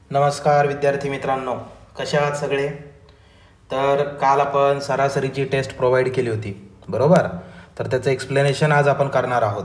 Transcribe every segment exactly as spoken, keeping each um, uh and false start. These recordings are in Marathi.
नमस्कार विद्यार्थी मित्रांनो, कसे आहात सगळे? तर काल आपण सरासरीची टेस्ट प्रोव्हाइड केली होती, बरोबर? तर त्याचं एक्सप्लेनेशन आज आपण करणार आहोत.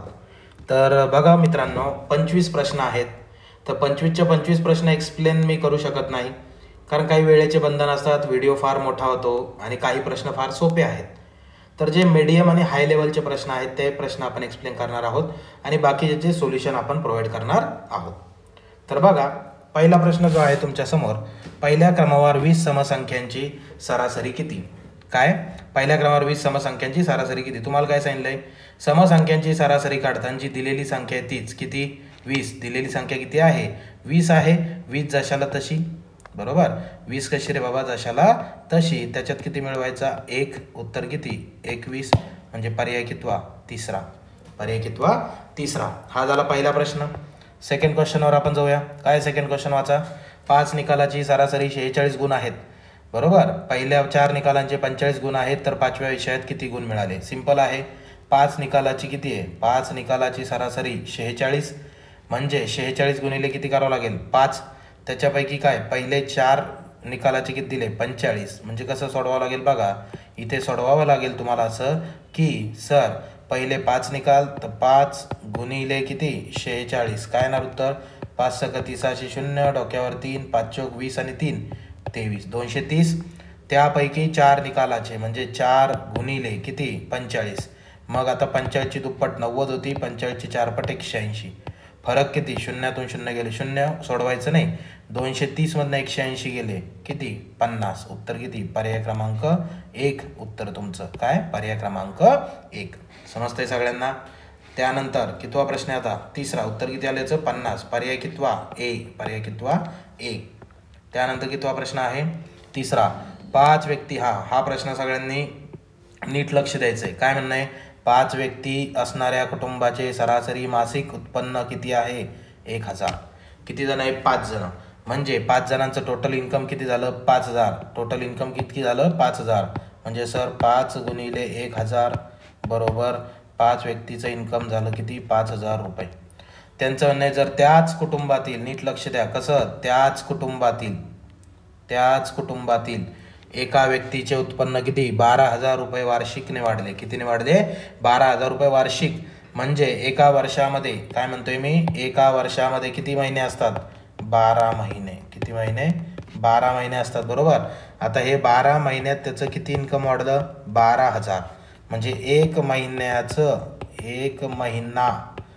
तर बघा मित्रांनो, पंचवीस प्रश्न आहेत. तर पंचवीसच्या पंचवीस प्रश्न एक्सप्लेन मी करू शकत नाही, कारण काही वेळेचे बंधन असतात, व्हिडिओ फार मोठा होतो आणि काही प्रश्न फार सोपे आहेत. तर जे मीडियम आणि हाय लेवलचे प्रश्न आहेत ते प्रश्न आपण एक्सप्लेन करणार आहोत आणि बाकीचे सोल्युशन आपण प्रोव्हाइड करणार आहोत. तर बघा, पहिला प्रश्न जो आहे तुमच्या समोर, पहिल्या क्रमावर वीस समसंख्यांची सरासरी किती? काय? पहिल्या क्रमावर वीस समसंख्यांची सरासरी किती? तुम्हाला काय सांगितलंय? समसंख्यांची सरासरी काढताना जी दिलेली संख्या आहे तीच किती? वीस. दिलेली संख्या किती आहे? वीस आहे. वीस जशाला तशी, बरोबर? वीस कशी रे बाबा? जशाला तशी. त्याच्यात किती मिळवायचा? एक. उत्तर किती? एकवीस. म्हणजे पर्याय कितवा? तिसरा. पर्याय कितवा? तिसरा. हा झाला पहिला प्रश्न. सेकंड क्वेश्चनवर आपण जाऊया. काय सेकंड क्वेश्चन वाचा. पाच निकालाची सरासरी शेहेचाळीस गुण आहेत, बरोबर? पहिल्या चार निकालांचे पंचेचाळीस गुण आहेत, तर पाचव्या विषयात किती गुण मिळाले? सिंपल आहे. पाच निकालाची किती आहे? पाच निकालाची सरासरी शेहेचाळीस, म्हणजे शेहेचाळीस गुणिले किती करावं लागेल? पाच. त्याच्यापैकी काय पहिले चार निकालाचे किती दिले? पंचेचाळीस. म्हणजे कसं सोडवावं लागेल बघा, इथे सोडवावं लागेल तुम्हाला असं की सर पहिले पाच निकाल, तर पाच गुणिले किती? शेहेचाळीस. काय येणार उत्तर? पाच सक तीसाशे शून्य, डोक्यावर तीन, पाच चौक वीस आणि तीन तेवीस, दोनशे तीस. त्यापैकी चार निकालाचे म्हणजे चार गुणिले किती? पंचेचाळीस. मग आता पंचेचाळीसची दुप्पट नव्वद होती, पंचेचाळीसची चारपट एकशे ऐंशी. फरक किती? शून्यातून शून्य गेले शून्य, सोडवायचं नाही. दोनशे तीस मधनं एकशे ऐंशी गेले किती? पन्नास. उत्तर किती? पर्याय क्रमांक एक उत्तर तुमचं. काय? पर्याय क्रमांक एक. समजतंय सगळ्यांना? त्यानंतर कितवा प्रश्न आहे आता? तिसरा. उत्तर किती आलं याचं? पन्नास. पर्याय कितवा? ए. पर्याय कितवा? एक. त्यानंतर कितवा प्रश्न आहे? तिसरा. पाच व्यक्ती, हा हा प्रश्न सगळ्यांनी नीट लक्ष द्यायचं आहे. काय म्हणणं आहे? पाच व्यक्ती असणाऱ्या कुटुंबाचे सरासरी मासिक उत्पन्न किती आहे? एक हजार. किती जण आहे? पाच जण. म्हणजे पाच जणांचं टोटल इन्कम किती झालं? पाच हजार. टोटल इन्कम किती झालं? पाच हजार. म्हणजे सर पाच गुणिले एक हजार बरोबर पाच व्यक्तीचं इन्कम झालं किती? पाच हजार रुपये. त्यांचं म्हणणं आहे जर त्याच कुटुंबातील, नीट लक्ष द्या, कसं? त्याच कुटुंबातील त्याच कुटुंबातील एका व्यक्तीचे उत्पन्न किती? बारा हजार रुपये वार्षिकने वाढले. कितीने वाढले? बारा हजार रुपये वार्षिक. म्हणजे एका वर्षामध्ये, काय म्हणतोय मी, एका वर्षामध्ये किती महिने असतात? बारा महिने. किती महिने? बारा महिने असतात, बरोबर? आता हे बारा महिन्यात त्याचं किती इन्कम वाढलं? बारा हजार. म्हणजे एक महिन्याचं, एक महिना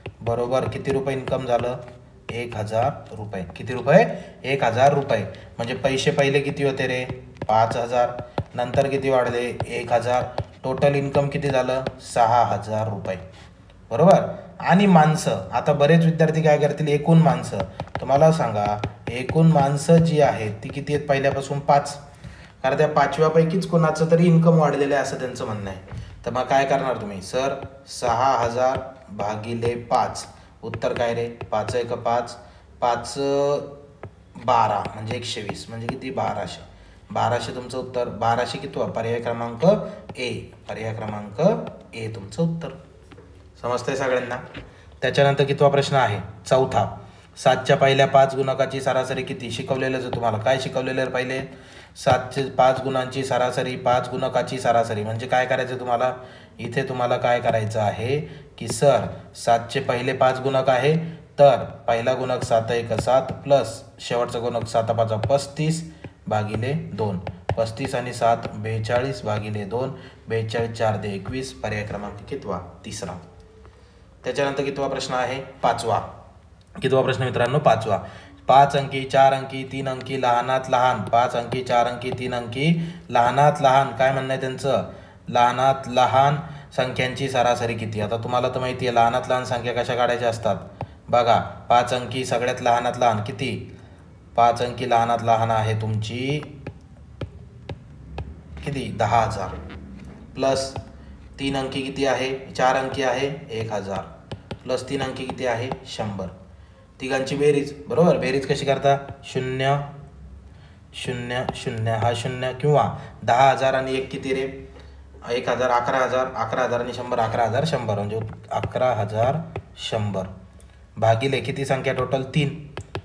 बरोबर किती रुपये इन्कम झालं? एक हजार रुपये. किती रुपये? एक हजार रुपये. म्हणजे पैसे पहिले किती होते रे? पाच हजार. नंतर किती वाढले? एक हजार. टोटल इन्कम किती झालं? सहा हजार रुपये, बरोबर? आणि माणसं, आता बरेच विद्यार्थी काय करतील? एकूण माणसं. तुम्हाला सांगा, एकूण माणसं जी आहेत ती किती आहेत? पहिल्यापासून पाच. कारण त्या पाचव्यापैकीच कोणाचं तरी इन्कम वाढलेलं आहे असं त्यांचं म्हणणं आहे. तर मग काय करणार तुम्ही? सर सहा हजार भागिले पाच. उत्तर काय रे? पाच एक पाच, पाच बारा म्हणजे एकशे वीस. म्हणजे किती? बाराशे. बाराशे तुमचं उत्तर. बाराशे कितवा? पर्याय क्रमांक ए. पर्याय क्रमांक ए तुमचं उत्तर. समजतंय सगळ्यांना? त्याच्यानंतर कितवा प्रश्न आहे? चौथा. सातच्या पहिल्या पाच गुणकाची सरासरी किती? शिकवलेलंच आहे तुम्हाला. काय शिकवलेलं आहे पहिले? सातचे पाच गुणांची सरासरी, पाच गुणकाची सरासरी. म्हणजे काय करायचं तुम्हाला? इथे तुम्हाला काय करायचं आहे की सर सातचे पहिले पाच गुणक आहे, तर पहिला गुणक सात एक सात प्लस शेवटचा गुणक सात पाच पस्तीस भागिले दोन. पस्तीस आणि सात बेचाळीस भागिले दोन. बेचाळीस चार दे एकवीस. पर्याय क्रमांक कितवा? तिसरा. त्याच्यानंतर कितवा प्रश्न आहे? पाचवा. कितवा प्रश्न मित्रांनो? पाचवा. पाच अंकी, चार अंकी, तीन अंकी, लहानात लहान. पाच अंकी, चार अंकी, तीन अंकी, लहानात लहान. काय म्हणणं आहे त्यांचं? लहानात लहान संख्यांची सरासरी किती? आता तुम्हाला तर माहिती आहे लहानात लहान संख्या कशा काढायच्या असतात. बघा, पाच अंकी सगळ्यात लहानात लहान किती? पाच अंकी लहानात लहान आहे तुमची किती? दहा हजार. प्लस तीन अंकी किती आहे? चार अंकी आहे एक हजार. प्लस तीन अंकी किती आहे? शंभर. तिघांची बेरीज, बरोबर? बेरीज कशी करता? शून्य शून्य शून्य, हा शून्य, किंवा दहा हजार आणि एक किती रे? एक हजार. अकरा हजार. अकरा हजार आणि शंभर, अकरा हजार शंभर. म्हणजे अकरा हजार शंभर भागिले किती संख्या टोटल? तीन.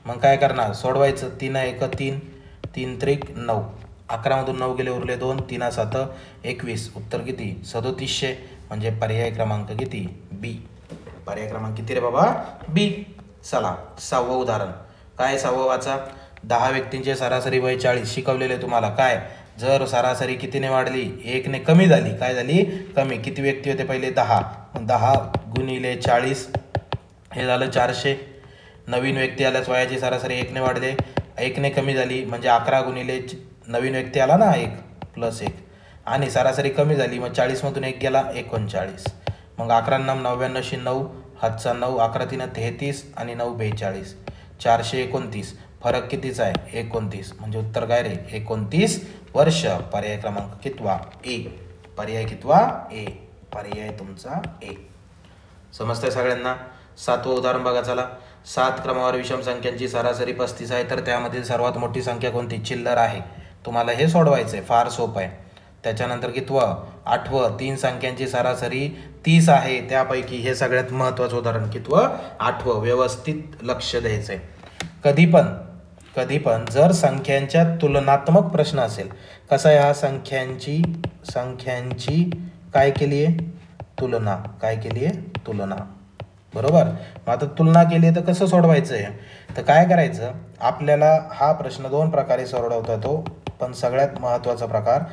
मग काय करणार, सोडवायचं. तीन एक तीन, तीन त्रिक नऊ, अकरामधून नऊ गेले उरले दोन, तीन सात एकवीस, उत्तर किती सदोतीसशे. म्हणजे पर्याय क्रमांक किती बी. पर्याय क्रमांक किती रे बाबा बी. चला सहावं उदाहरण. काय सहावं वाचा. दहा व्यक्तींचे सरासरी वय चाळीस. शिकवलेले तुम्हाला काय, जर सरासरी कितीने वाढली, एकने कमी झाली, काय झाली कमी. किती व्यक्ती होते पहिले दहा, दहा गुणिले चाळीस हे झालं चारशे. नवीन व्यक्ती आल्यास वयाची सरासरी एकने वाढले, एकने कमी झाली म्हणजे अकरा गुणिले नवीन व्यक्ती आला ना एक प्लस एक, आणि सरासरी कमी झाली मग चाळीसमधून एक गेला एकोणचाळीस. मग अकरा नऊ नव्याण्णवशे नऊ, हातचा नऊ, अकरा तीन तेहतीस आणि नऊ बेचाळीस, चारशे एकोणतीस. फरक कितीचा आहे एकोणतीस. म्हणजे उत्तर काय रे एकोणतीस वर्ष. पर्याय क्रमांक कितवा ए. पर्याय कितवा ए. पर्याय तुमचा ए. समजतंय सगळ्यांना. सातवं उदाहरण बघा चला. सात क्रमावर विषम संख्यांची सरासरी पस्तीस आहे, तर त्यामधील सर्वात मोठी संख्या कोणती, चिल्लर आहे. तुम्हाला हे सोडवायचं आहे, फार सोपं आहे. त्याच्यानंतर कितवं आठवं, तीन संख्यांची सरासरी तीस आहे, त्यापैकी हे सगळ्यात महत्त्वाचं उदाहरण कितवं आठवं. व्यवस्थित लक्ष द्यायचं आहे. कधी पण कधी पण जर संख्यांच्या तुलनात्मक प्रश्न असेल, कसा आहे हा, संख्यांची संख्यांची काय केली आहे तुलना, काय केली आहे तुलना, बरोबर. मग आता तुलना केली आहे तर कसं सोडवायचं आहे, तर काय करायचं आपल्याला, हा प्रश्न दोन प्रकारे सोडवता येतो, पण सगळ्यात महत्त्वाचा प्रकार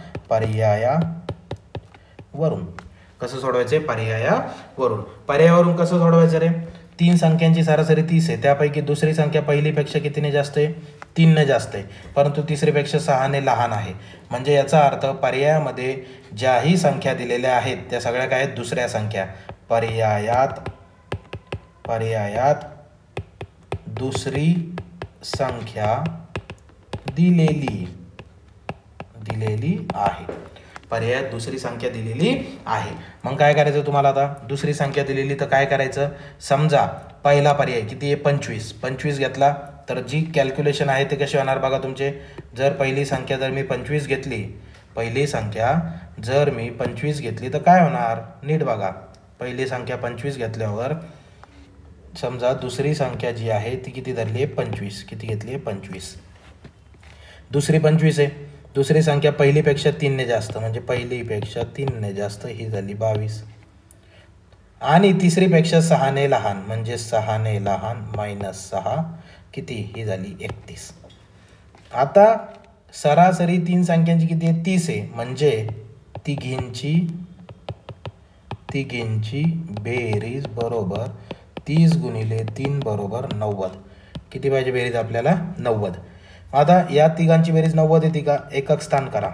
पर्यायावरून. कसं सोडवायचं आहे, पर्यायावरून. पर्यायावरून कसं सोडवायचं रे, तीन संख्यांची सरासरी तीस आहे, त्यापैकी दुसरी संख्या पहिलीपेक्षा कितीने जास्त आहे, तीनने जास्त आहे, परंतु तिसरीपेक्षा सहाने लहान आहे. म्हणजे याचा अर्थ पर्यायामध्ये ज्याही संख्या दिलेल्या आहेत त्या सगळ्या काय आहेत, दुसऱ्या संख्या. पर्यायात पर्यायात दुसरी संख्या दिलेली दिलेली आहे. पर्यायात दुसरी संख्या दिलेली आहे. मग काय करायचं तुम्हाला, आता दुसरी संख्या दिलेली तर काय करायचं, समजा पहिला पर्याय किती आहे पंचवीस, पंचवीस घेतला तर जी कॅल्क्युलेशन आहे ते कसे होणार बघा तुमचे. जर पहिली संख्या जर मी पंचवीस घेतली, पहिली संख्या जर मी पंचवीस घेतली तर काय होणार, नीट बघा. पहिली संख्या पंचवीस घेतल्यावर समजा दुसरी संख्या जी आहे ती किती धरली आहे, पंचवीस. किती घेतली आहे, पंचवीस. दुसरी पंचवीस आहे, दुसरी संख्या पहिलीपेक्षा तीनने जास्त, म्हणजे पहिलीपेक्षा तीनने जास्त, ही झाली बावीस. आणि तिसरीपेक्षा सहाने लहान, म्हणजे सहाने लहान मायनस सहा किती, ही झाली एकतीस. आता सरासरी तीन संख्यांची किती आहे, तीस आहे, म्हणजे तिघींची तिघींची बेरीज बरोबर तीस गुणिले तीन बरोबर नव्वद. किती पाहिजे बेरीज आपल्याला, नव्वद. आता या तिघांची बेरीज नव्वद येते का, एकक स्थान करा.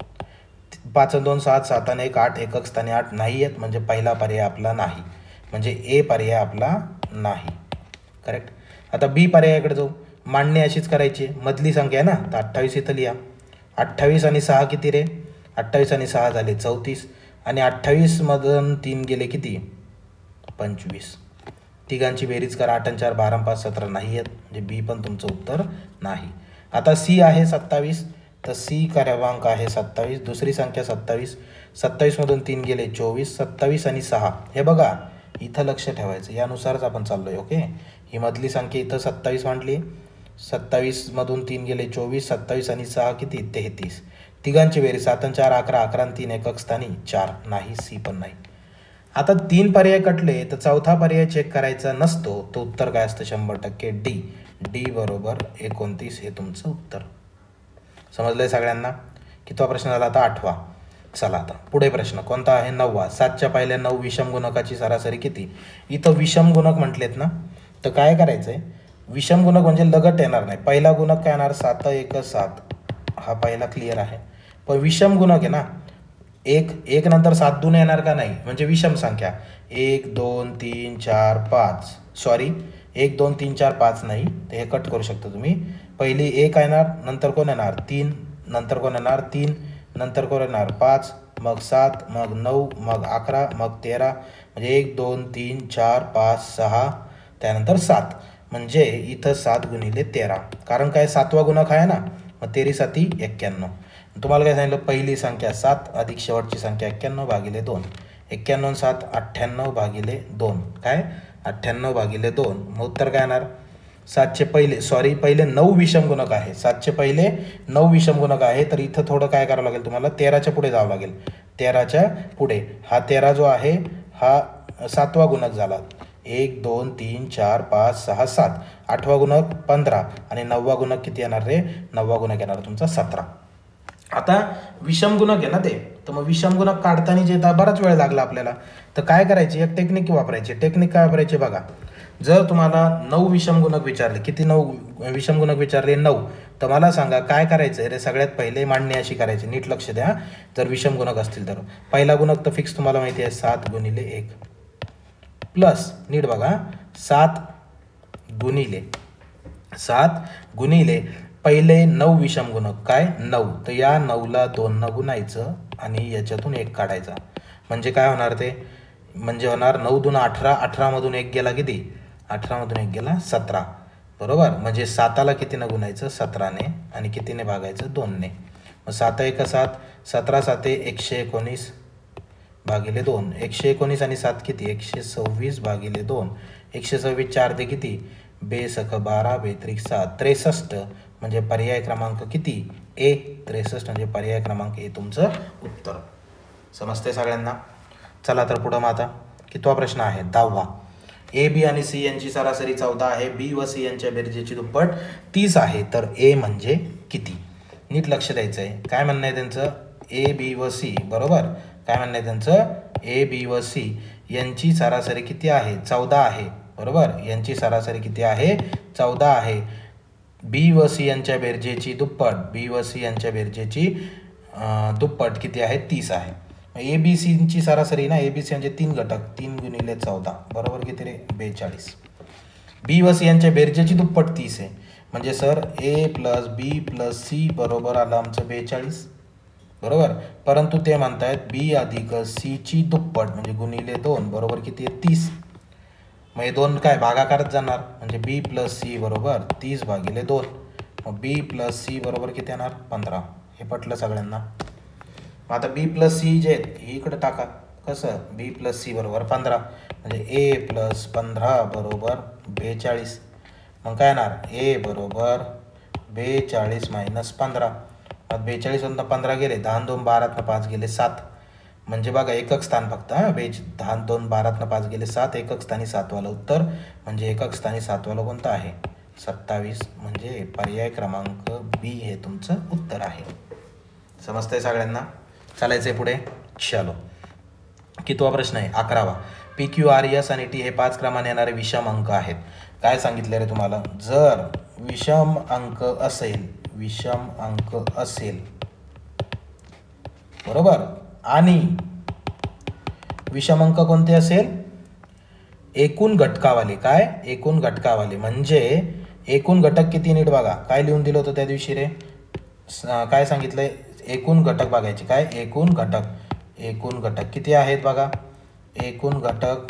पाच दोन सात, सात आणि एक आठ, एकक स्थानी आठ नाही आहेत, म्हणजे पहिला पर्याय आपला नाही, म्हणजे ए पर्याय आपला नाही. करेक्ट. आता बी पर्यायाकडे जाऊ. मांडणी अशीच करायची, मधली संख्या आहे ना, तर अठ्ठावीस इथं लिहा. अठ्ठावीस आणि सहा किती रे, अठ्ठावीस आणि सहा झाले चौतीस, आणि अठ्ठावीसमधून तीन गेले किती, पंचवीस. तिघांची बेरीज करा, आठ आणि चार बारा, पाच सतरा नाही आहेत, म्हणजे बी पण तुमचं उत्तर नाही. आता सी आहे सत्तावीस, तर सी क्रमांक आहे सत्तावीस. दुसरी संख्या सत्तावीस, सत्तावीसमधून तीन गेले चोवीस, सत्तावीस आणि सहा, हे बघा इथं लक्ष ठेवायचं, यानुसारच आपण चाललो आहे. ओके. ही मधली संख्या इथं सत्तावीस मांडली, सत्तावीसमधून तीन गेले चोवीस, सत्तावीस आणि सहा किती, तेहतीस. तिघांची बेरीज सात आणि चार अकरा, अकरा आणि तीन एकक स्थानी चार नाही, सी पण नाही. आता तीन पर्याय कटले तर चौथा पर्याय चेक करायचा नसतो, तो उत्तर काय असतं, शंभर टक्के डी. डी बरोबर एकोणतीस हे तुमचं उत्तर. समजलंय सगळ्यांना. कितवा प्रश्न झाला आता, आठवा. चला आता पुढे प्रश्न कोणता आहे, नववा. सातच्या पहिल्या नऊ विषम गुणकाची सरासरी किती. इथं विषम गुणक म्हटलेत ना, तर काय करायचं आहे, विषम गुणक म्हणजे लगट येणार नाही. पहिला गुणक काय येणार, सात एक सात, हा पहिला क्लिअर आहे. पण विषम गुणक आहे ना, एक एक नंतर सात दोन येणार का नाही, म्हणजे विषम संख्या. एक दोन तीन चार पाच, सॉरी एक दोन तीन चार पाच नाही, ते हे कट करू शकता तुम्ही. पहिली एक येणार, नंतर कोण येणार तीन, नंतर कोण येणार तीन, नंतर कोण येणार पाच, मग सात, मग नऊ, मग अकरा, मग तेरा, म्हणजे एक दोन तीन चार पाच सहा, त्यानंतर सात, म्हणजे इथं सात गुणिले तेरा, कारण काय सातवा गुणक आहे ना, मग तेरी साती एक्क्याण्णव. तुम्हाला काय सांगितलं, पहिली संख्या सात अधिक शेवटची संख्या एक्क्याण्णव भागिले दोन, एक्क्याण्णव सात अठ्ठ्याण्णव भागिले दोन, काय अठ्ठ्याण्णव भागिले दोन, मग उत्तर काय येणार, सातचे पहिले सॉरी पहिले नऊ विषम गुणक आहे, सातचे पहिले नऊ विषम गुणक आहे. तर इथं थोडं काय करावं लागेल तुम्हाला, तेराच्या पुढे जावं लागेल. तेराच्या पुढे हा तेरा जो आहे हा सातवा गुणक झाला. एक दोन तीन चार पाच सहा सात, आठवा गुणक पंधरा आणि नववा गुणक किती येणार रे, नववा गुणक येणार तुमचा सतरा. आता विषम गुणक आहे ना ते, तर मग विषम गुणक काढताना जे बराच वेळ लागला आपल्याला, तर काय करायची, एक टेक्निक वापरायची. टेक्निक काय वापरायची बघा, जर तुम्हाला नऊ विषम गुणक विचारले, किती नऊ विषम गुणक विचारले, नऊ, तर मला सांगा काय करायचं रे. सगळ्यात पहिले मांडणी अशी करायची, नीट लक्ष द्या. जर विषम गुणक असतील तर पहिला गुणक तर फिक्स तुम्हाला माहिती आहे, सात गुणिले एक प्लस, नीट बघा, सात गुणिले सात गुणिले पहिले नऊ विषम गुणक काय नऊ, तर या नऊला दोन न गुणायचं आणि याच्यातून एक काढायचा. म्हणजे काय होणार ते, म्हणजे होणार नऊ दोन अठरा, अठरामधून एक गेला किती, अठरामधून एक गेला सतरा, बरोबर. म्हणजे साताला कितीनं गुणायचं, सतराने, आणि कितीने भागायचं, दोनने. मग सात एक सात, सतरा साते एकशे एकोणीस भागिले दोन, एकशे एकोणीस आणि सात किती, एकशे सव्वीस भागिले दोन, एकशे सव्वीस चार ते किती, बेसख बारा, बेत्रिक सात, त्रेसष्ट. म्हणजे पर्याय क्रमांक किती, ए, त्रेसष्ट म्हणजे पर्याय क्रमांक ए तुमचं उत्तर. समजते सगळ्यांना. चला तर पुढं मग आता कितवा प्रश्न आहे, दहावा. ए बी आणि सी यांची सरासरी चौदा आहे, बी व सी यांच्या बेरजेची दुप्पट तीस आहे, तर ए म्हणजे किती. नीट लक्ष द्यायचं आहे. काय म्हणणं आहे त्यांचं, ए बी व सी, बरोबर. काय म्हणणं आहे त्यांचं, ए बी व सी यांची सरासरी किती आहे, चौदा आहे, बरोबर. यांची सरासरी किती आहे, चौदा आहे. बी व सी यांच्या बेरजेची दुप्पट, बी व सी यांच्या बेरजेची दुप्पट किती आहे, तीस आहे. ए बी सीची सरासरी ना, ए बी सी यांचे तीन घटक, तीन गुणिले चौदा, बरोबर किती रे, बेचाळीस. बी व सी यांच्या बेरजेची दुप्पट तीस आहे, म्हणजे sir A plus B plus C बरोबर आलं आमचं बेचाळीस, बरोबर. परंतु ते म्हणतायत बी अधिक सीची दुप्पट म्हणजे गुणिले दोन बरोबर किती आहे, तीस. मग हे दोन काय भागाकारच जाणार, म्हणजे बी प्लस सी बरोबर तीस भागिले दोन. मग बी प्लस सी बरोबर किती येणार, पंधरा. हे पटलं सगळ्यांना. मग आता बी प्लस सी जे आहेत हे इकडं टाका, कसं, बी प्लस सी बरोबर पंधरा, म्हणजे ए प्लस पंधरा बरोबर बेचाळीस. मग काय येणार, ए बरोबर बेचाळीस मायनस पंधरा. मग बेचाळीसमधून पंधरा गेले, दहा दोन बारातनं पाच गेले सात, म्हणजे बघा एकक स्थान फक्त, हां, बेच दहा दोन बारातनं पाच गेले सात, एकक स्थानी सातवालं उत्तर, म्हणजे एकक स्थानी सातवालं कोणतं आहे, सत्तावीस. म्हणजे पर्याय क्रमांक बी हे तुमचं उत्तर आहे. समजतंय सगळ्यांना. चालायचं आहे पुढे. चलो, कितवा प्रश्न आहे, अकरावा. पी क्यू आर एस आणि टी हे पाच क्रमाने येणारे विषम अंक आहेत. काय सांगितलं रे तुम्हाला, जर विषम अंक असेल, विषम अंक असेल, बरोबर, आणि विषम अंक कोणते असेल, एकूण घटकावाले. काय, एकूण घटकावाले, म्हणजे एकूण घटक किती, नीट बघा काय लिहून दिलं होतं त्या दिवशी रे, काय सांगितलंय, एकूण घटक बघायचे. काय, एकूण घटक, एकूण घटक किती आहेत बघा, एकूण घटक,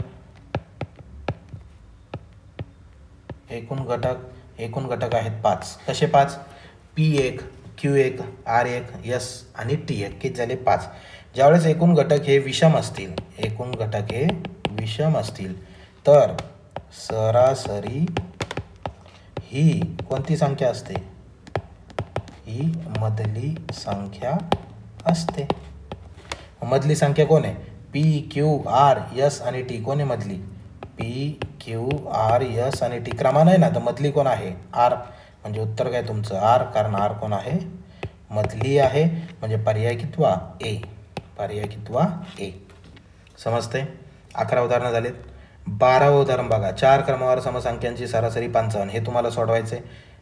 एकूण घटक एकूण घटक आहेत पाच. कसे पाच, पी एक, क्यू एक, आर एक, एस आणि टी एक, किती झाले, पाच. ज्यावेळेस एकूण घटक हे विषम असतील, एकूण घटक हे विषम असतील, तर सरासरी ही कोणती संख्या असते, ही मधली संख्या असते. मधली संख्या कोण आहे, पी क्यू आर एस आणि टी, कोण आहे मधली, पी क्यू आर एस आणि टी. क्रमानं आहे ना, तर मधली कोण आहे, आर. म्हणजे उत्तर काय तुमचं आर, कारण आर कोण आहे, मधली आहे. म्हणजे पर्याय कितवा, ए, पर्याय कितवा, ए. समजते. अकरा उदाहरणं झालेत. बारावं उदाहरण बघा. चार क्रमावर समसंख्यांची सरासरी पंचावन्न, हे तुम्हाला सोडवायचे.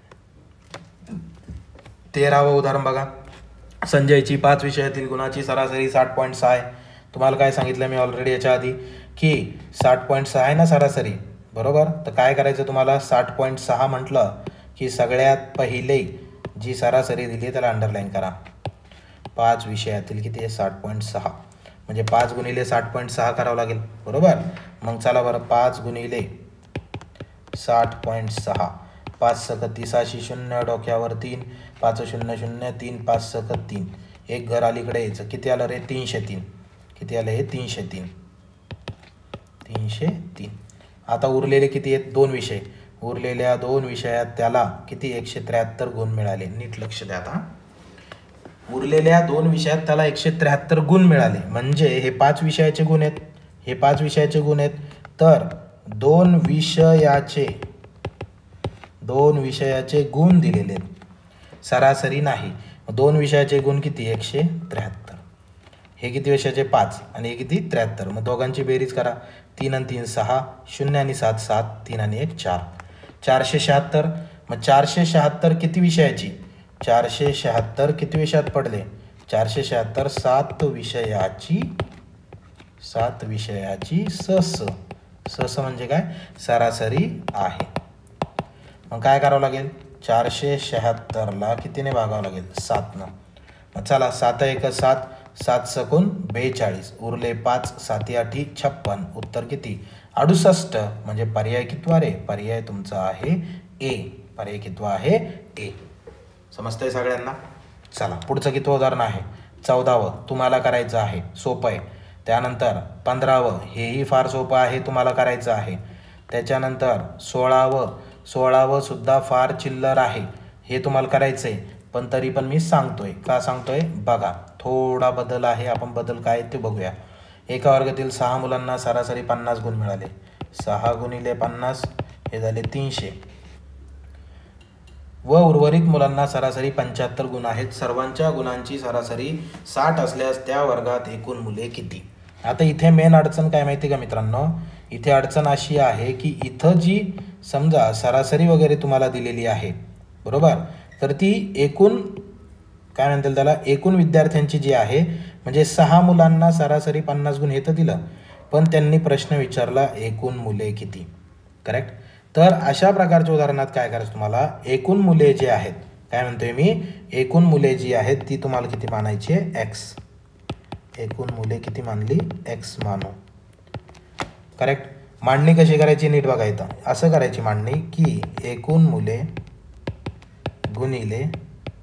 तेरावं उदाहरण बघा. संजयची पाच विषयातील गुणाची सरासरी साठ पॉईंट सहा आहे. तुम्हाला काय सांगितलं मी ऑलरेडी याच्या आधी, की साठ पॉईंट सहा आहे ना सरासरी, बरोबर. तर काय करायचं तुम्हाला, साठ पॉईंट सहा म्हटलं की सगळ्यात पहिले जी सरासरी दिली आहे त्याला अंडरलाईन करा. पाच विषयातील किती आहे, साठ पॉईंट सहा, म्हणजे पाच गुणिले साठ पॉईंट सहा करावं लागेल, बरोबर. मग चला बरं, पाच गुणिले साठ पॉईंट सहा, पाच सकत तीसाशी शून्य, डोक्यावर तीन, पाच शून्य शून्य तीन, पाच सकत तीन, एक घर अलीकडे यायचं, किती आलं रे, तीनशे तीन. किती आलं हे, तीनशे तीन, तीनशे तीन. आता उरलेले किती आहेत, दोन विषय. उरलेल्या दोन विषयात त्याला किती एकशे त्र्याहत्तर गुण मिळाले. नीट लक्ष द्या आता. उरलेल्या दोन विषयात त्याला एकशे त्र्याहत्तर गुण मिळाले म्हणजे हे पाच विषयाचे गुण आहेत, हे पाच विषयाचे गुण आहेत. तर दोन विषयाचे दोन विषयाचे गुण दिलेले आहेत, सरासरी नाही. दोन विषयाचे गुण किती एकशे त्र्याहत्तर. हे किती विषयाचे पाच आणि हे किती त्र्याहत्तर. मग दोघांची बेरीज करा. तीन आणि तीन सहा, शून्य आणि सात सात, तीन आणि एक चार, चारशे शहात्तर. मग चारशे शहात्तर किती विषयाची, चारशे शहात्तर किती विषयात पडले, चारशे शहात्तर सात विषयाची सात विषयाची सस सस म्हणजे काय सरासरी आहे. मग काय करावं लागेल, चारशे शहात्तरला कितीने भागावं लागेल, सातनं. मग चला सात एक सात, सात सकून बेचाळीस, उरले पाच, साती आठी छप्पन, उत्तर किती अडुसष्ट. म्हणजे पर्याय कितवा रे, पर्याय तुमचा आहे ए, पर्याय कितवा आहे ए. समजतंय सगळ्यांना. चला पुढचं कितवं उदाहरण आहे, चौदावं. तुम्हाला करायचं आहे, सोपं आहे. त्यानंतर पंधरावं, हेही फार सोपं आहे, तुम्हाला करायचं आहे. त्याच्यानंतर सोळावं, सोळावं सुद्धा फार चिल्लर आहे, हे तुम्हाला करायचं आहे. पण तरी पण मी सांगतोय, का सांगतोय बघा, थोडा बदल आहे. आपण बदल काय ते बघूया. एका वर्गातील सहा मुलांना सरासरी पन्नास गुण मिळाले. सहा गुणिले पन्नास हे झाले तीनशे व उर्वरित मुलांना सरासरी पंच्याहत्तर गुण आहेत. सर्वांच्या गुणांची सरासरी साठ असल्यास त्या वर्गात एकूण मुले किती. आता इथे मेन अडचण काय माहिती का मित्रांनो, इथे अडचण अशी आहे की इथं जी समजा सरासरी वगैरे तुम्हाला दिलेली आहे बरोबर, तर ती एकूण काय म्हणतील त्याला एकूण विद्यार्थ्यांची जी आहे, म्हणजे सहा मुलांना सरासरी पन्नास गुण हे तर दिलं, पण त्यांनी प्रश्न विचारला एकूण मुले किती. करेक्ट. तर अशा प्रकारच्या उदाहरणात काय करायचं तुम्हाला, एकूण मुले जे आहेत, काय म्हणतोय मी, एकूण मुले जी आहेत ती तुम्हाला किती मानायची आहे, एक्स. एकूण मुले किती मानली, एक्स मानू. करेक्ट. मांडणी कशी करायची नीट बघा. इथं असं करायची मांडणी की एकूण मुले गुणिले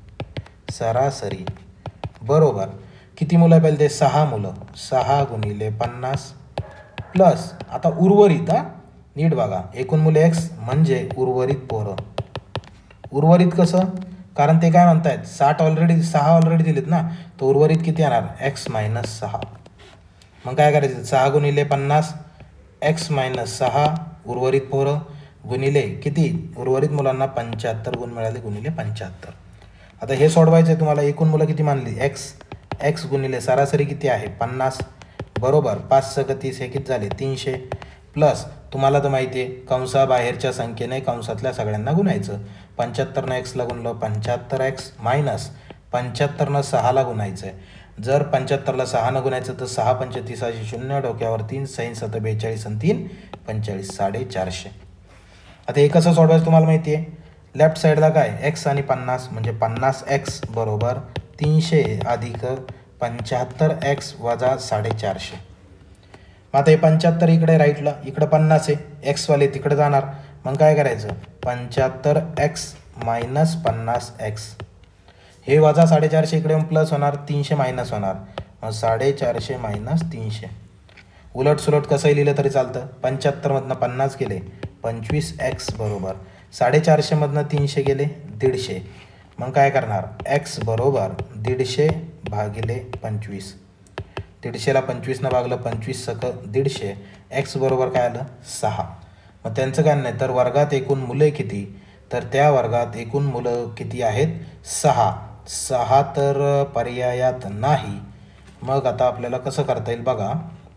सरासरी बरोबर किती मुलं पाहिजे, ते सहा मुलं, सहा गुणिले पन्नास प्लस आता उर्वरित. हा नीट बघा, एकूण मुले एक्स म्हणजे उर्वरित पोरं. उर्वरित कसं, कारण ते काय म्हणतायत साठ ऑलरेडी सहा ऑलरेडी दिलेत ना, तर उर्वरित किती येणार, एक्स मायनस सहा. मग काय करायचं, सहा गुणिले पन्नास एक्स मायनस सहा उर्वरित पोरं गुणिले किती, उर्वरित मुलांना पंच्याहत्तर गुण मिळाले गुणिले पंच्याहत्तर. आता हे सोडवायचं आहे तुम्हाला. एकूण मुलं किती मानली, एक्स, एक्स गुणिले सरासरी किती आहे पन्नास बरोबर, पाच सक तीस, हे किती झाले तीनशे, प्लस तुम्हाला तर माहिती आहे कंसाबाहेरच्या संख्येने कंसातल्या सगळ्यांना गुणायचं. पंच्याहत्तरनं एक्सला गुणलं पंच्याहत्तर एक्स मायनस पंच्याहत्तरनं सहाला गुणायचं आहे. जर पंच्याहत्तरला सहानं गुणायचं तर सहा पंचतीसाशे शून्य, डोक्यावर तीन, सैन सत बेचाळीस आणि तीन पंचेचाळीस, साडेचारशे. आता हे कसं सोडवायचं तुम्हाला माहिती आहे. लेफ्ट साईडला काय एक्स आणि पन्नास म्हणजे पन्नास एक्स बरोबर तीनशे अधिक पंच्याहत्तर एक्स वजा साडेचारशे. मग आता हे पंच्याहत्तर इकडे राईटला, इकडं पन्नास आहे, एक्सवाले तिकडे जाणार. मग काय करायचं, पंच्याहत्तर एक्स मायनस पन्नास एक्स, हे वजा साडेचारशे इकडे प्लस होणार, तीनशे मायनस होणार. मग साडेचारशे मायनस तीनशे. उलट सुलट कसंही लिहिलं तरी चालतं. पंच्याहत्तरमधनं पन्नास गेले पंचवीस एक्स बरोबर साडेचारशेमधनं तीनशे गेले दीडशे. मग काय करणार, एक्स बरोबर दीडशे भागिले पंचवीस. दीडशेला पंचवीसनं भागलं, पंचवीस सक दीडशे, एक्स बरोबर काय आलं सहा. मग त्यांचं काय नाही, तर वर्गात एकूण मुले किती, तर त्या वर्गात एकूण मुलं किती आहेत, सहा. सहा तर पर्यायात नाही. मग आता आपल्याला कसं करता येईल बघा.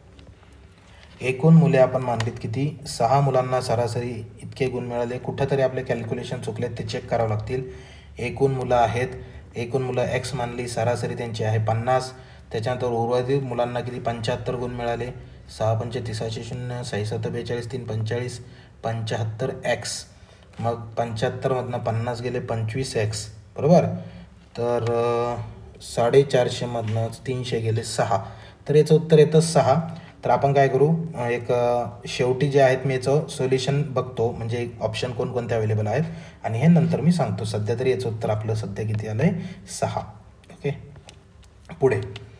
एकूण मुले आपण मानलीत किती, सहा मुलांना सरासरी इतके गुण मिळाले. कुठेतरी आपले कॅल्क्युलेशन चुकलेत, ते चेक करावं लागतील. एकूण मुलं आहेत, एकूण मुलं एक्स मानली, सरासरी त्यांची आहे पन्नास. त्याच्यानंतर उर्वरित मुलांना किती पंच्याहत्तर गुण मिळाले. सहा पंचतीसाशे शून्य, सही सत बेचाळीस, तीन पंचेचाळीस, पंच्याहत्तर एक्स. मग पंच्याहत्तरमधनं पन्नास गेले पंचवीस एक्स बरोबर, तर साडेचारशेमधनं तीनशे गेले सहा, तर याचं उत्तर येतं सहा. तर आपण काय करू, एक शेवटी जे आहेत मी याचं सोल्युशन बघतो, म्हणजे ऑप्शन कोणकोणते अवेलेबल आहेत आणि हे नंतर मी सांगतो. सध्या तरी याचं उत्तर आपलं सध्या किती आलं आहे, सहा. ओके, पुढे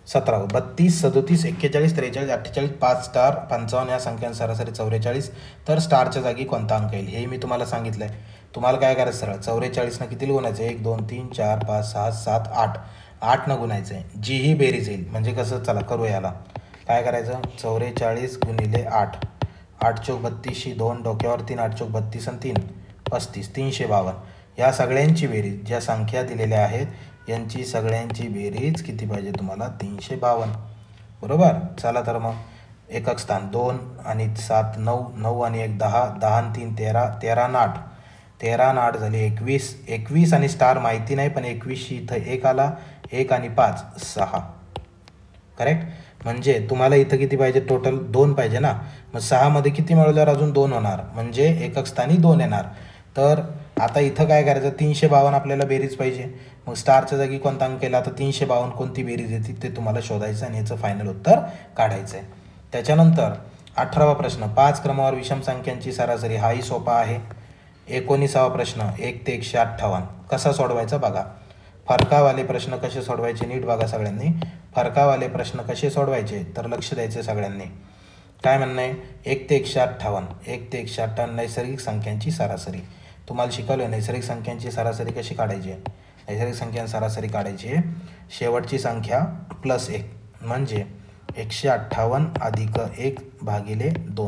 सतरा बत्तीस सदोतीस एक्केचाळीस त्रेचाळीस अठ्ठेचाळीस पाच स्टार पंचावन्न या संख्यांची सरासरी चौवेचाळीस. तर स्टारच्या जागी कोणता अंक येईल हे मी तुम्हाला सांगितलं आहे. तुम्हाला काय करायचं सरळ चौवेचाळीसनं किती गुणायचं एक दोन तीन चार पाच सहा सात आठ आठनं गुणायचं आहे. जी ही बेरीज येईल म्हणजे कसं चला करू याला. काय करायचं चौवेचाळीस गुणिले आठ आठ चौक बत्तीसशी दोन डोक्यावर तीन आठ चौक बत्तीस आणि तीन पस्तीस तीनशे बावन्न या सगळ्यांची बेरीज ज्या संख्या दिलेल्या आहेत यांची सगळ्यांची बेरीज किती पाहिजे तुम्हाला तीनशे बावन्न. बरोबर. चला तर मग एकक स्थान दोन आणि सात नऊ नऊ आणि एक दहा दहा आणि तीन तेरा तेरा आणि आठ तेरा आणि आठ झाली एकवीस एकवीस आणि स्टार माहिती नाही पण एकवीसशी इथं एक आला एक आणि पाच सहा. करेक्ट. म्हणजे तुम्हाला इथं किती पाहिजे टोटल दोन पाहिजे ना. मग सहामध्ये किती मिळवल्यावर अजून दोन होणार म्हणजे एकक स्थानी दोन येणार. तर आता इथं काय करायचं तीनशे बावन्न आपल्याला बेरीज पाहिजे. मग स्टारच्या जागी कोणता अंक केला तर तीनशे बावन्न कोणती बेरीज येते ते तुम्हाला शोधायचं आणि याचं फायनल उत्तर काढायचं आहे. त्याच्यानंतर अठरावा प्रश्न पाच क्रमावर विषम संख्यांची सरासरी हाही सोपा आहे. एकोणीसावा प्रश्न एक ते एकशे अठ्ठावन्न कसा सोडवायचा बघा. फरकावाले प्रश्न कसे सोडवायचे नीट बघा सगळ्यांनी. फरकावाले प्रश्न कसे सोडवायचे तर लक्ष द्यायचे सगळ्यांनी. काय म्हणणं आहे एक ते एकशे अठ्ठावन्न एक ते एकशे अठ्ठावन्न नैसर्गिक संख्यांची सरासरी. तुम्हाला शिकवलं नैसर्गिक संख्यांची सरासरी कशी काढायची आहे. नैसर्गिक संख्यांची सरासरी काढायची आहे शेवटची संख्या प्लस एक म्हणजे एकशे अठ्ठावन्न अधिक एक भागिले दोन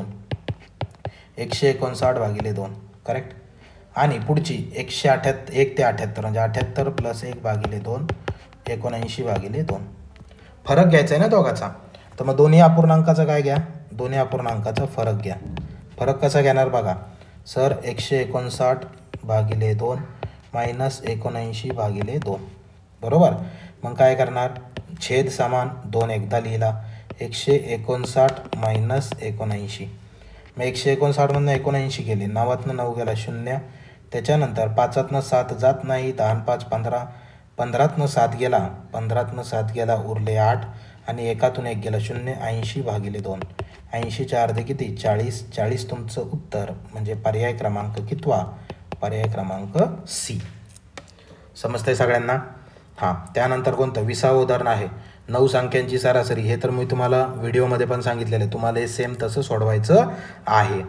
एकशे एकोणसाठ भागिले दोन. करेक्ट. आणि पुढची एकशे अठ्याहत्तर एक ते अठ्याहत्तर म्हणजे अठ्याहत्तर प्लस एक भागिले दोन एकोणऐंशी भागिले दोन. फरक घ्यायचा आहे ना दोघाचा. तर मग दोन्ही अपूर्णांकाचा काय घ्या दोन्ही अपूर्णांकाचा फरक घ्या. फरक कसा घेणार बघा सर एकशे एकोणसाठ भागिले दोन मायनस एकोणऐंशी भागिले दोन. बरोबर. मग काय करणार छेद समान दोन एकदा लिहिला एकशे एकोणसाठ मायनस एकोणऐंशी. मग एकशे एकोणसाठमधनं एकोणऐंशी गेले नव्वदनं नऊ गेला शून्य. त्याच्यानंतर पाचातनं सात जात नाही दहा पाच पंधरा पंधरातनं सात गेला पंधरातनं सात गेला उरले आठ आणि एकातून एक गेला शून्य ऐंशी भागिले दोन. ऐंशीच्या अर्धे किती चाळीस. चाळीस तुमचं उत्तर म्हणजे पर्याय क्रमांक कितवा पर्याय क्रमांक सी. समजतंय सगळ्यांना. हां त्यानंतर कोणतं विसावं उदाहरण आहे नऊ संख्यांची सरासरी. हे तर मी तुम्हाला व्हिडिओमध्ये पण सांगितलेलं आहे. तुम्हाला हे सेम तसं सोडवायचं आहे.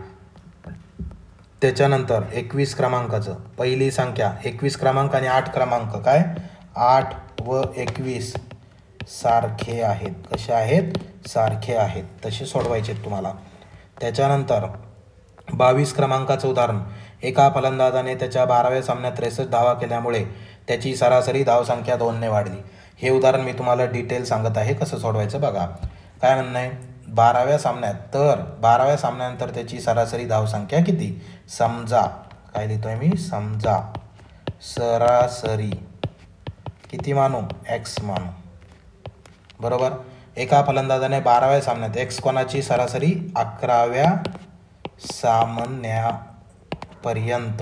त्याच्यानंतर एकवीस क्रमांकाचं पहिली संख्या एकवीस क्रमांक आणि आठ क्रमांक काय आठ व एकवीस सारखे आहेत. कसे आहेत सारखे आहेत तसे सोडवायचे तुम्हाला. त्याच्यानंतर बावीस क्रमांकाचं उदाहरण एका फलंदाजाने त्याच्या बाराव्या सामन्यात त्रेसष्ट धावा केल्यामुळे त्याची सरासरी धावसंख्या दोनने वाढली. हे उदाहरण मी तुम्हाला डिटेल सांगत आहे कसं सोडवायचं बघा. काय म्हणणं आहे बाराव्या सामन्यात तर बाराव्या सामन्यानंतर त्याची सरासरी धावसंख्या किती. समजा काय लिहितोय मी समजा सरासरी किती मानू एक्स मानू. बरोबर. एका फलंदाजाने बाराव्या सामन्यात एक्स कोणाची सरासरी अकराव्या सामन्यापर्यंत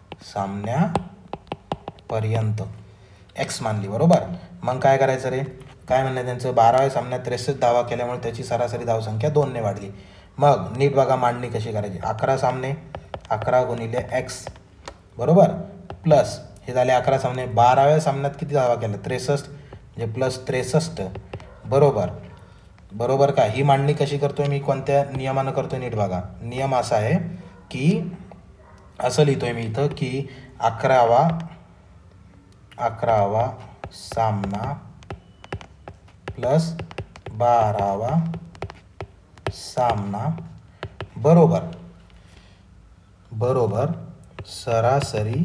सामन्यापर्यंत एक्स मानली. बरोबर. मग काय करायचं रे काय म्हणणं त्यांचं बाराव्या सामन्यात त्रेसष्ट धावा केल्यामुळे त्याची सरासरी धावसंख्या दोनने वाढली. मग नीट बघा मांडणी कशी करायची. अकरा सामने अकरा गुणिले एक्स बरोबर प्लस हे झाले अकरा सामने बाराव्या सामन्यात किती धावा केल्या त्रेसष्ट म्हणजे प्लस त्रेसष्ट. बरोबर. बरोबर का. ही मांडणी कशी करतोय मी कोणत्या नियमानं करतोय नीट बघा. नियम असा आहे की असं लिहितोय मी इथं की अकरावा अकरावा सामना प्लस बारावा सामना बरोबर बरोबर सरासरी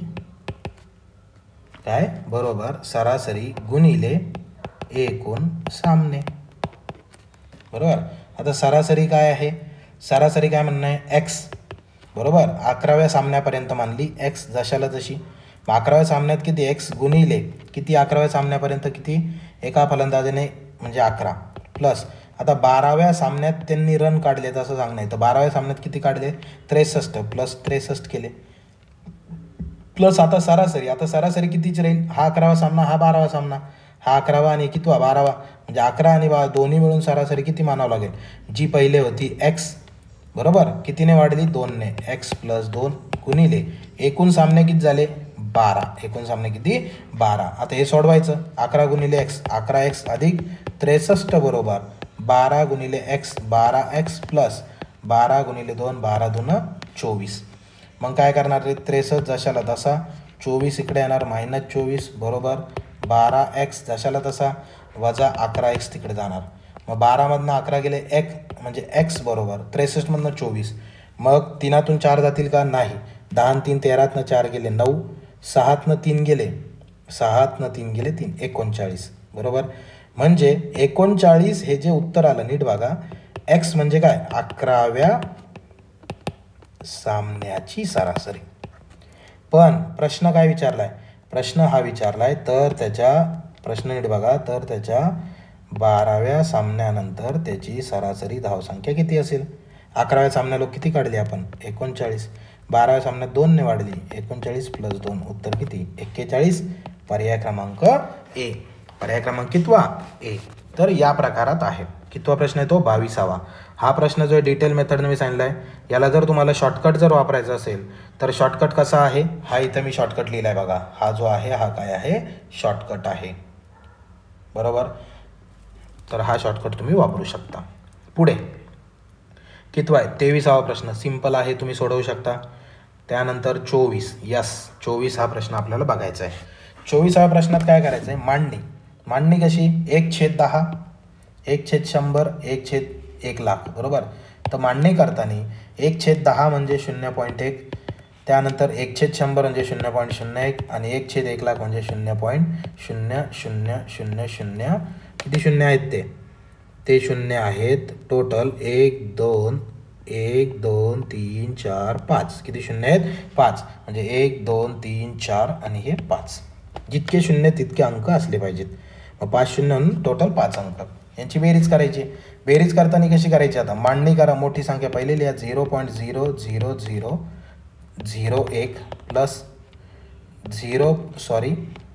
काय बरोबर सरासरी गुणिले एकूण सामने. बरोबर. आता सरासरी काय आहे सरासरी काय म्हणणं आहे एक्स. बरोबर. अकराव्या सामन्यापर्यंत मानली एक्स जशाला जशी. अकराव्या सामन्यात किती एक्स गुणिले किती अकराव्या सामन्यापर्यंत किती एका फलंदाजाने म्हणजे अकरा प्लस आता बाराव्या सामन्यात त्यांनी रन काढले असं सांगणं. तर बाराव्या सामन्यात किती काढले त्रेसष्ट प्लस त्रेसष्ट केले प्लस आता सरासरी आता सरासरी कितीच राहील हा अकरावा सामना हा बारावा सामना हा अकरावा आणि कितवा बारावा म्हणजे अकरा आणि बा दोन्ही मिळून सरासरी किती मानावं लागेल जी पहिले होती एक्स. बरोबर. कितीने वाढली दोनने एक्स प्लस दोन गुणिले एकूण सामने किती झाले बारा, एकूण सामने किती बारा. आता हे सोडवायचं. अकरा गुणिले एक्स अकरा एक्स अधिक त्रेसष्ट बरोबर बारा गुणिले एक्स बारा एक्स प्लस बारा गुणिले दोन बारा दोन चोवीस. मग काय करणार रे, त्रेसष्ट जशाला तसा, चोवीस इकडे येणार मायनस चोवीस बरोबर बारा एक्स जशाला तसा वजा अकरा एक्स तिकडे जाणार. मग बारामधनं अकरा गेले एक म्हणजे एक्स बरोबर त्रेसष्टमधनं चोवीस. मग तीनातून चार जातील का, नाही. दहा तीन तेरातनं चार गेले नऊ, सहातनं तीन गेले सहातनं तीन गेले तीन एकोणचाळीस बरोबर. म्हणजे एकोणचाळीस हे जे उत्तर आलं नीट बघा. एक्स म्हणजे काय, अकराव्या सामन्याची सरासरी. पण प्रश्न काय विचारलाय, प्रश्न हा विचारलाय तर त्याच्या प्रश्न नीट बघा, तर त्याच्या बाराव्या सामन्यानंतर त्याची सरासरी धावसंख्या किती असेल. अकराव्या सामन्याला किती काढली आपण, एकोणचाळीस. बाराव्या सामन्यात दोनने वाढली, एकोणचाळीस प्लस दोन उत्तर किती, एक्केचाळीस. पर्याय क्रमांक ए. पर्याय क्रमांक कितवा, ए. तर या प्रकारात आहे. कितवा प्रश्न आहे तो, बावीसावा. हा प्रश्न जो आहे डिटेल मेथडने मी सांगितला आहे. याला जर तुम्हाला शॉर्टकट जर वापरायचा असेल तर शॉर्टकट कसा आहे, हा इथं मी शॉर्टकट लिहिला आहे बघा. हा जो आहे हा काय आहे, शॉर्टकट आहे बरोबर. तर हा शॉर्टकट तुम्ही वापरू शकता. पुढे कितवा आहे, तेविसावा प्रश्न. सिंपल आहे, तुम्ही सोडवू शकता. त्यानंतर चोवीस, यस चोवीस हा प्रश्न आपल्याला बघायचा आहे. चोवीसाव्या प्रश्नात काय करायचं आहे, मांडणी. मांडणी कशी, एक छेद दहा, एक छेद शंभर, एक छेद एक लाख बरोबर. तर मांडणी करताना एक छेद दहा म्हणजे शून्य पॉईंट एक, त्यानंतर एक छेद शंभर म्हणजे शून्य पॉईंट शून्य एक आणि एक छेद एक लाख म्हणजे शून्य पॉईंट शून्य शून्य शून्य शून्य. किती शून्य आहेत ते ते शून्य आहेत टोटल एक दोन एक दोन तीन चार पाच. किती शून्य आहेत, पाच. म्हणजे एक दोन तीन चार आणि हे पाच. जितके शून्य तितके अंक असले पाहिजेत. मग पाच शून्य म्हणून टोटल पाच अंक. यांची बेरीज करायची. बेरीज करताना कशी करायची, आता मांडणी करा. मोठी संख्या पहिले लिहा, zero point zero zero zero zero एक प्लस झिरो सॉरी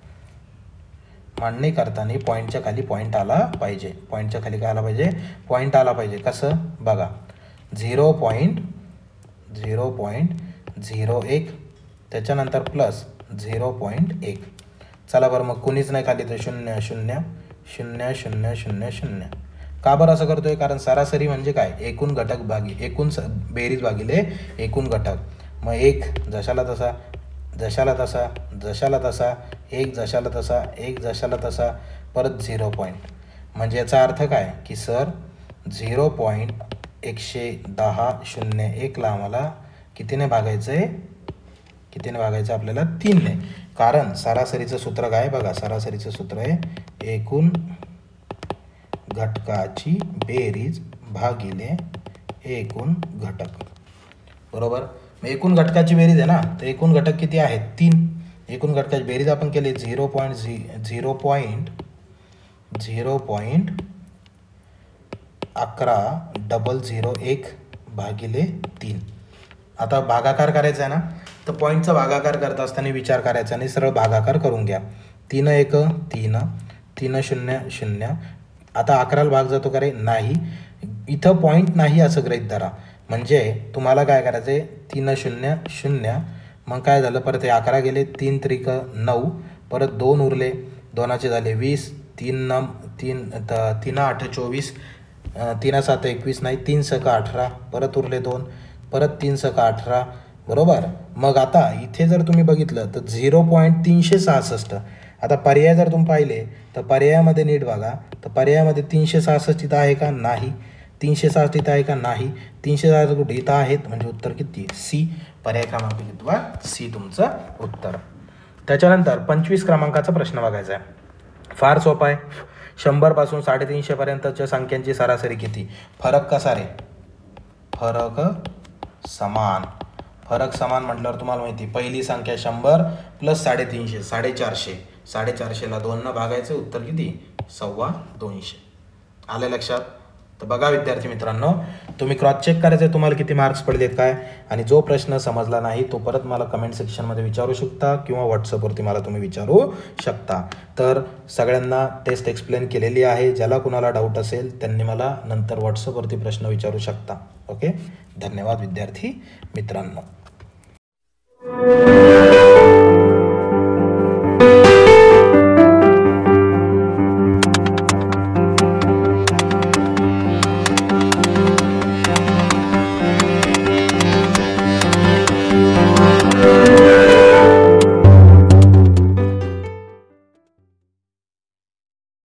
मांडणी करताना पॉईंटच्या खाली पॉईंट आला पाहिजे. पॉईंटच्या खाली काय आला पाहिजे, पॉईंट आला पाहिजे. कसं बघा, zero point zero point zero एक त्याच्यानंतर प्लस झिरो पॉईंट एक. चला बरं, मग कुणीच नाही खाली तर शून्य शून्य शून्य शून्य शून्य शून्य. का बरं असं करतोय, कारण सरासरी म्हणजे काय, एकूण घटक भागी एकूण स बेरीज भागिले एकूण घटक. मग एक जशाला तसा जशाला तसा जशाला तसा एक जशाला तसा एक जशाला तसा परत झिरो पॉईंट. म्हणजे याचा अर्थ काय की सर झिरो पॉईंट एकशे दहा शून्य एकला आम्हाला कितीने भागायचं आहे, कितीने भागायचं आपल्याला, तीनने. कारण सरासरीचं सूत्र काय बघा, सरासरीचं सूत्र आहे एकूण घटकाची बेरीज भागिले एकूण घटक बरोबर. मग एकूण घटकाची बेरीज आहे ना, तर एकूण घटक किती आहेत, तीन. एकूण घटकाची बेरीज आपण केली झिरो पॉईंट झि झिरो पॉईंट झिरो पॉईंट अकरा डबल झिरो एक भागिले तीन. आता भागाकार करायचा आहे ना, तर पॉईंटचा भागाकार करत असताना विचार करायचा आणि सरळ भागाकार करून घ्या. तीन एक तीन, तीन शून्य शून्य. आता अकराला भाग जातो का रे, नाही. इथं पॉईंट नाही असं गृहीत धरा. म्हणजे तुम्हाला काय करायचं आहे, तीन शून्य शून्य. मग काय झालं, परत हे अकरा गेले, तीन त्रिक नऊ, परत दोन उरले, दोनाचे झाले वीस, तीन नम तीन तीन आठ चोवीस, तीन सात एकवीस नाही, तीन सका अठरा, परत उरले दोन, परत तीन सका अठरा बरोबर. मग आता इथे जर तुम्ही बघितलं तर झिरो पॉईंट तीनशे सहासष्ट. आता पर्याय जर तुम्ही पाहिले तर पर्यायामध्ये नीट बघा, तर पर्यायामध्ये तीनशे सहासष्ट इथं आहे का, नाही. तीनशे सहासष्ट इथं आहे का, नाही. तीनशे सहासष्ट कुठे इथं आहेत, म्हणजे उत्तर किती, सी. पर्याय क्रमांक कितवा, सी तुमचं उत्तर. त्याच्यानंतर पंचवीस क्रमांकाचा प्रश्न बघायचा आहे. फार सोपा आहे. शंभरपासून साडेतीनशेपर्यंतच्या संख्यांची सरासरी किती. फरक कसा रे, फरक समान. फरक समान म्हटल्यावर तुम्हाला माहिती, पहिली संख्या शंभर प्लस साडेतीनशे साडेचारशे. साडेचारशेला दोननं भागायचं, उत्तर किती, सव्वा दोनशे. आलं लक्षात. तर बघा विद्यार्थी मित्रांनो, तुम्ही क्रॉस चेक करायचं तुम्हाला किती मार्क्स पडलेत काय. आणि जो प्रश्न समजला नाही तो परत मला कमेंट सेक्शनमध्ये विचारू शकता किंवा व्हॉट्सअपवरती मला तुम्ही विचारू शकता. तर सगळ्यांना टेस्ट एक्सप्लेन केलेली आहे. ज्याला कुणाला डाऊट असेल त्यांनी मला नंतर व्हॉट्सअपवरती प्रश्न विचारू शकता. ओके, धन्यवाद विद्यार्थी मित्रांनो.